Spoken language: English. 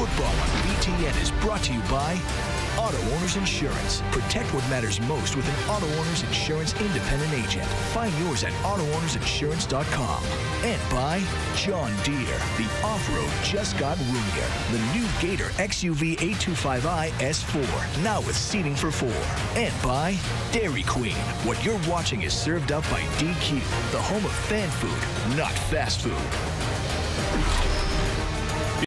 Football on BTN is brought to you by Auto Owners Insurance. Protect what matters most with an Auto Owners Insurance independent agent. Find yours at AutoOwnersInsurance.com. And by John Deere. The off-road just got roomier. The new Gator XUV 825i S4. Now with seating for 4. And by DairyQueen. What you're watching is served up by DQ. The home of fan food, not fast food.